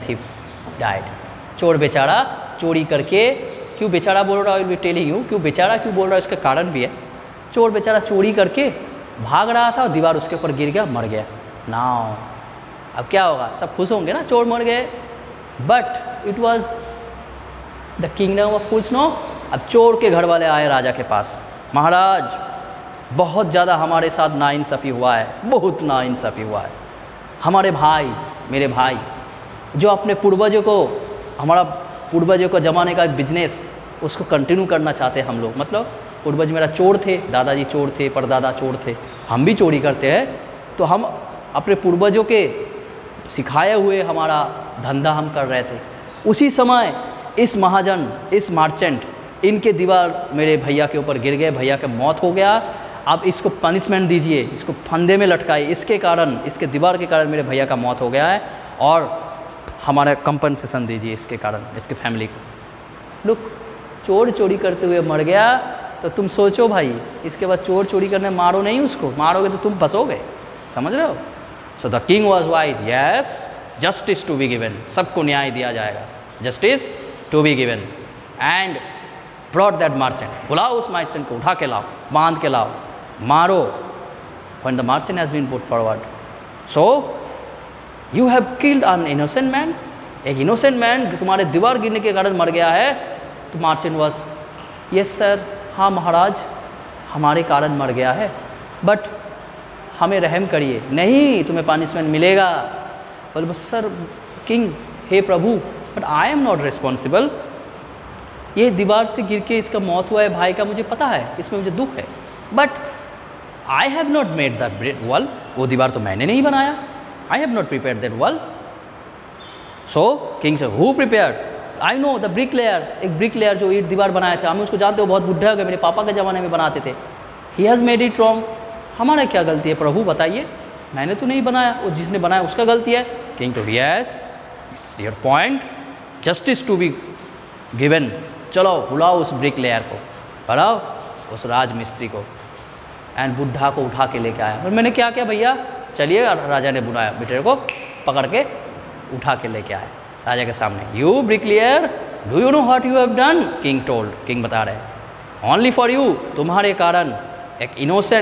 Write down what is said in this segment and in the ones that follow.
thief died. चोर बेचारा चोरी करके, क्यों बेचारा बोल रहा है, विल बी टेलिंग यू, क्यों बेचारा क्यों बोल रहा है, इसका कारण भी है। चोर बेचारा चोरी करके भाग रहा था और दीवार उसके ऊपर गिर गया, मर गया। नाउ अब क्या होगा, सब खुश होंगे ना, चोर मर गए। But it was the kingdom of fools. No, अब चोर के घर वाले आए राजा के पास, महाराज बहुत ज़्यादा हमारे साथ नाइंसाफ़ी हुआ है, बहुत नाइंसाफ़ी हुआ है। हमारे भाई, मेरे भाई जो अपने पूर्वजों को, हमारा पूर्वजों को ज़माने का एक बिजनेस, उसको कंटिन्यू करना चाहते हैं हम लोग। मतलब पूर्वज मेरा चोर थे, दादाजी चोर थे, परदादा चोर थे, हम भी चोरी करते हैं। तो हम अपने पूर्वजों के सिखाए हुए हमारा धंधा हम कर रहे थे। उसी समय इस महाजन, इस मार्चेंट, इनके दीवार मेरे भैया के ऊपर गिर गए, भैया का मौत हो गया। अब इसको पनिशमेंट दीजिए, इसको फंदे में लटकाइए, इसके कारण, इसके दीवार के कारण मेरे भैया का मौत हो गया है, और हमारा कंपनसेशन दीजिए इसके कारण, इसके फैमिली को। लुक, चोर चोरी करते हुए मर गया, तो तुम सोचो भाई, इसके बाद चोर चोरी करने मारो नहीं उसको, मारोगे तो तुम फंसोगे, समझ रहे हो। So the king was wise, yes justice to be given, सबको न्याय दिया जाएगा, justice to be given. And brought that merchant, बुलाओ उस मर्चेंट को, उठा के लाओ, बांध के लाओ, मारो। When the merchant has been put forward, so you have killed an innocent man, एक इनोसेंट मैन तुम्हारे दीवार गिरने के कारण मर गया है। तो मार्चेंट वॉज, यस सर, हाँ महाराज हमारे कारण मर गया है, बट हमें रहम करिए, नहीं तुम्हें पनिशमेंट मिलेगा। बोले बस सर किंग, हे प्रभु, but I am not responsible, ये दीवार से गिर के इसका मौत हुआ है भाई का, मुझे पता है, इसमें मुझे दुख है, but I have not made that wall, वो दीवार तो मैंने नहीं बनाया, I have not prepared that wall. So king sir, who prepared, I know the brick layer, एक ब्रिक लेयर जो ईट दीवार बनाया था, हम उसको जानते हो, बहुत बुढ़ा हो गया, मेरे पापा के ज़माने में बनाते थे। He has made it wrong, हमारा क्या गलती है प्रभु बताइए, मैंने तो नहीं बनाया, वो जिसने बनाया उसका गलती है। King too, yes it's your point, justice to be given, चलो बुलाओ उस ब्रिक लेयर को, बुलाओ उस राजमिस्त्री को। एंड बुढ़ा को उठा के लेके आया, और मैंने क्या किया भैया, चलिए, राजा ने बुलाया, बेटे को पकड़ के उठा के लेके आया राजा के सामने। You brick layer, do you know what you have done, king told, king बता रहे, ओनली फॉर यू, तुम्हारे कारण एक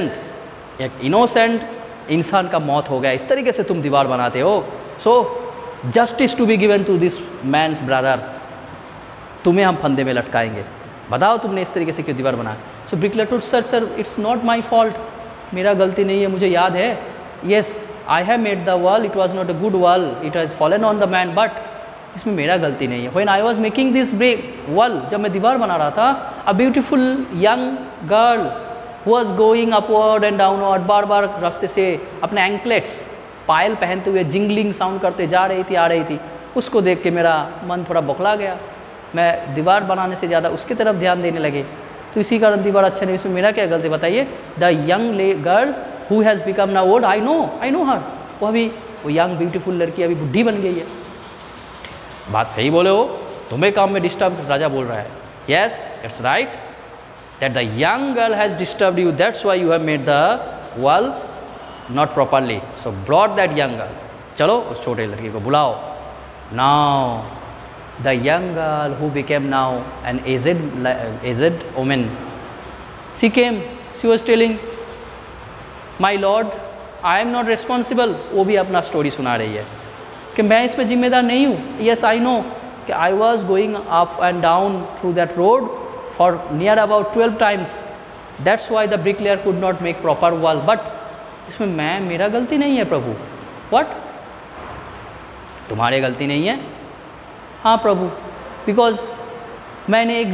इनोसेंट इंसान का मौत हो गया, इस तरीके से तुम दीवार बनाते हो। So justice to be given to this man's brother, तुम्हें हम फंदे में लटकाएंगे, बताओ तुमने इस तरीके से क्यों दीवार बनाया। So bricklayer told, sir sir it's not my fault, मेरा गलती नहीं है, मुझे याद है, yes I have made the wall, it was not a good wall, it has fallen on the man, but इसमें मेरा गलती नहीं है। When I was making this brick wall, जब मैं दीवार बना रहा था, a beautiful young girl was going upward and downward, बार बार रास्ते से अपने एंकलेट्स, पायल पहनते हुए जिंगलिंग साउंड करते जा रही थी, आ रही थी, उसको देख के मेरा मन थोड़ा बौखला गया, मैं दीवार बनाने से ज़्यादा उसकी तरफ ध्यान देने लगे, तो इसी कारण दीवार अच्छा नहीं, इसमें मेरा क्या गलती बताइए। The young girl who has become now old, I know her, वो अभी वो यंग ब्यूटीफुल लड़की अभी बुढ़ी बन गई है। बात सही बोले हो, तुम्हें काम में डिस्टर्ब, राजा बोल रहा है, yes it's right that the young girl has disturbed you, that's why you have made the wall not properly, so brought that young girl, चलो उस छोटे लड़की को बुलाओ। Now the young girl who became now an aged woman, she came, she was telling, my lord I am not responsible, वो भी अपना story सुना रही है कि मैं इसमें जिम्मेदार नहीं हूँ। Yes I know कि I was going up and down through that road for near about 12 times, that's why the bricklayer could not make proper wall, but इसमें मेरा गलती नहीं है प्रभु। What? तुम्हारे गलती नहीं है? हाँ प्रभु, बिकॉज मैंने एक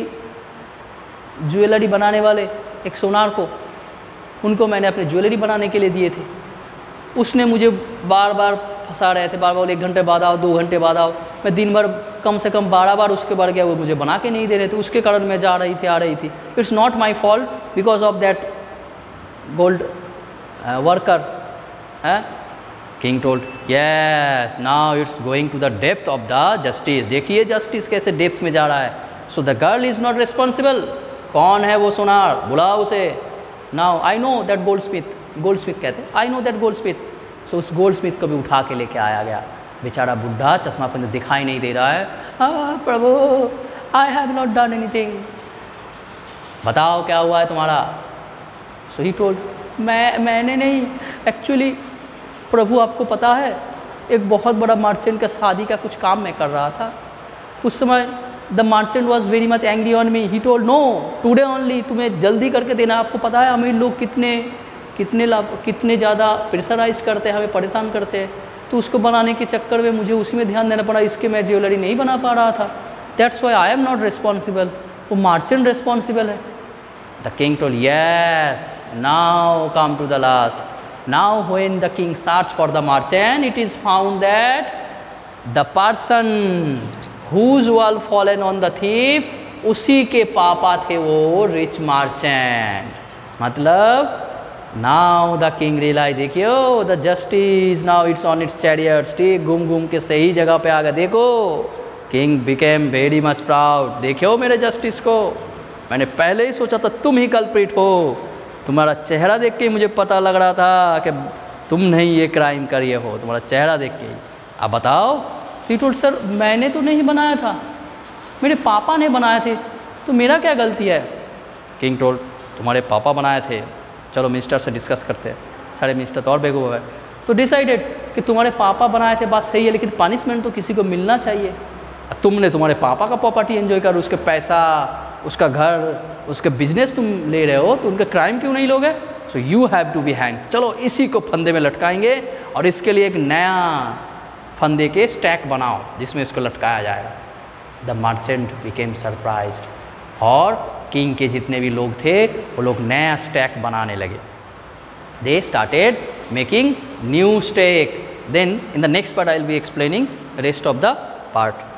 ज्वेलरी बनाने वाले एक सोनार को, उनको मैंने अपने ज्वेलरी बनाने के लिए दिए थे, उसने मुझे बार बार फंसा रहे थे, बार बार 1 घंटे बाद आओ, 2 घंटे बाद आओ, मैं दिन भर कम से कम 12 बार उसके बार गया, वो मुझे बना के नहीं दे रहे थे, उसके कारण मैं जा रही थी, आ रही थी। It's not my fault because of that gold worker. King told, yes now it's going to the depth of the justice, देखिए जस्टिस कैसे डेप्थ में जा रहा है। So the girl is not responsible, कौन है वो सोनार, बुलाओ उसे। Now I know that gold smith कहते हैं, I know that gold smith. So उस गोल्ड स्मिथ को भी उठा के लेके आया गया। बेचारा बुढ़ा चश्मा पहने दिखाई नहीं दे रहा है, प्रभु I have not done anything, बताओ क्या हुआ है तुम्हारा। सो ही टोल्ड, मैंने नहीं, एक्चुअली प्रभु आपको पता है एक बहुत बड़ा मर्चेंट का शादी का कुछ काम मैं कर रहा था, उस समय the merchant was very much angry on me, he told no today only, तुम्हें जल्दी करके देना, आपको पता है अमीर लोग कितने ज़्यादा प्रेशराइज करते हैं, हमें परेशान करते हैं, तो उसको बनाने के चक्कर में मुझे उसी में ध्यान देना पड़ा, इसके मैं ज्वेलरी नहीं बना पा रहा था, that's why I am not responsible, वो मर्चेंट रिस्पॉन्सिबल है। The king told yes, now come to the last, now when the king search for the merchant it is found that the person whose wall fallen on the thief, उसी के पापा थे वो rich merchant. मतलब now the king realise, देखियो the justice now it's on its chariots, ठीक घूम घूम के सही जगह पे आ गया, देखो king became very much proud, देखियो मेरे जस्टिस को, मैंने पहले ही सोचा था तुम ही कल्प्रिट हो, तुम्हारा चेहरा देख के मुझे पता लग रहा था कि तुम नहीं ये क्राइम करिए हो, तुम्हारा चेहरा देख के ही, अब बताओ। तो टोल्ड सर मैंने तो नहीं बनाया था, मेरे पापा ने बनाए थे, तो मेरा क्या गलती है। किंग टोल्ड तुम्हारे पापा बनाए थे, चलो मिनिस्टर से डिस्कस करते हैं, सारे मिनिस्टर तो और बेवकूफ़ है, तो डिसाइडेड कि तुम्हारे पापा बनाए थे, बात सही है, लेकिन पनिशमेंट तो किसी को मिलना चाहिए, तुमने तुम्हारे पापा का प्रॉपर्टी एंजॉय कर, उसके पैसा, उसका घर, उसके बिजनेस तुम ले रहे हो, तो उनका क्राइम क्यों नहीं लोगे। So you have to be hang, चलो इसी को फंदे में लटकाएंगे और इसके लिए एक नया फंदे के स्टैक बनाओ जिसमें इसको लटकाया जाएगा। द मर्चेंट बिकेम सरप्राइज्ड, और किंग के जितने भी लोग थे वो लोग नया स्टैक बनाने लगे। They started making new stack. Then in the next part I will be explaining rest of the part.